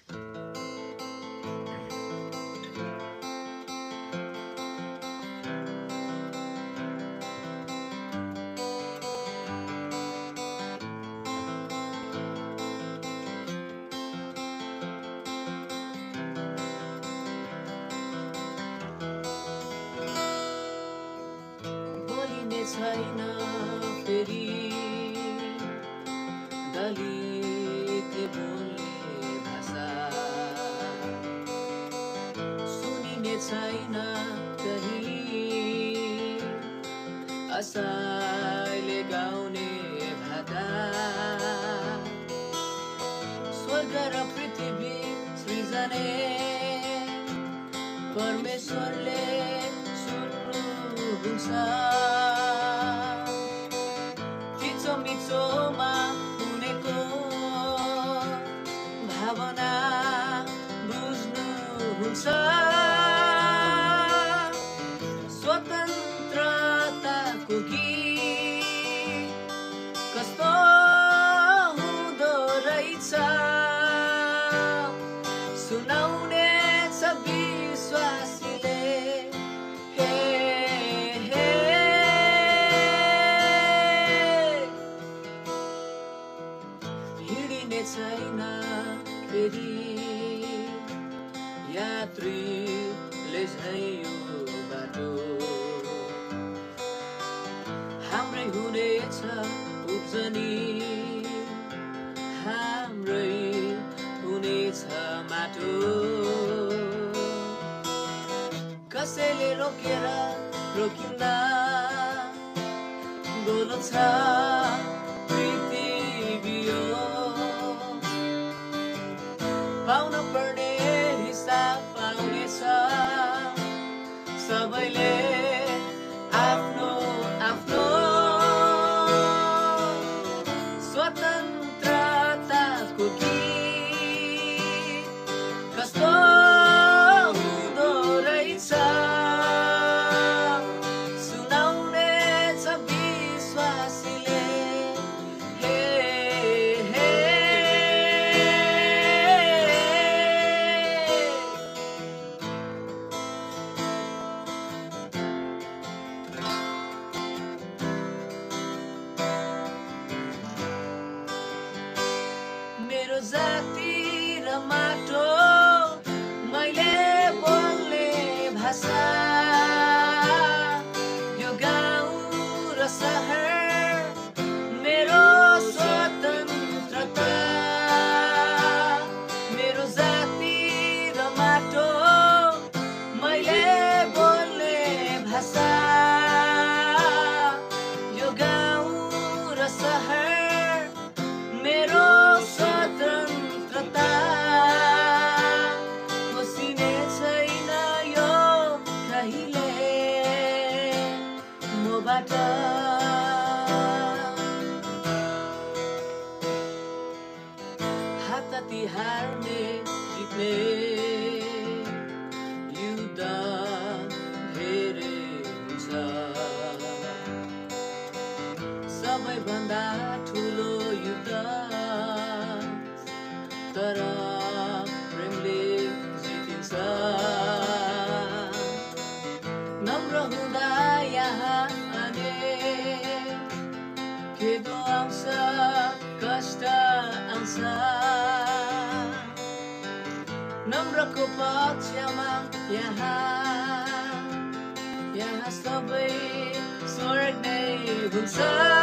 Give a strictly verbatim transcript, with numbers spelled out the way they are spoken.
छैन फेरि दलित बोल्ने भाषा सुनिने छैन कहीँ असहायले गाउने भाका स्वर्ग र पृथ्वी सृजने परमेश्वरले सुन्नुहुन्छ मिचोमा हुनेको भावना बुझ्नुहुन्छ स्वतन्त्रताको गीत कस्तो हुँदो रहेछ सुनाउने छ विश्वासीले छैन फेरि यात्रीले झैयो बाटो हाम्रै हुनेछ उब्जनी हाम्रै हुनेछ माटो कसैले रोकेर रोकिँदा गोलो छ पाउन पर्ने हिसाब पाउनेछ सबैले आफ्नो आफ्नो स्वतन्त्रताको गीत कस्तो हुँदो रहेछ सुनाउने छ विश्वासीले मेरो जाति र माटो मैले बोल्ने भाषा यो गाउँ र सहर मेरो स्वतन्त्रता मेरो जाति र माटो मैले बोल्ने भाषा यो गाउँ र सहर मेरो स्वतन्त्रता खोसिने छैन यो कहिले मबाट हात तिहार्ने जित्ने युद्ध धेरै हुन्छ सबैभन्दा ठुलो युद्ध तर प्रेमले जितिन्छ नम्र हुँदा यहाँ आने खेदो आउँछ कष्ट आउँछ नम्रको पक्षमा यहाँ यहाँ सबै स्वर्ग नै हुन्छ